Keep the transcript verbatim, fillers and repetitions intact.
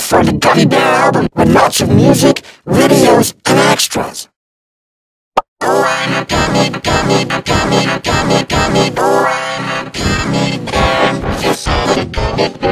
for the Gummy Bear album with lots of music, videos, and extras. Oh, I'm a gummy, gummy, gummy, gummy, gummy, oh, I'm a gummy bear. Yes, I'm a gummy bear.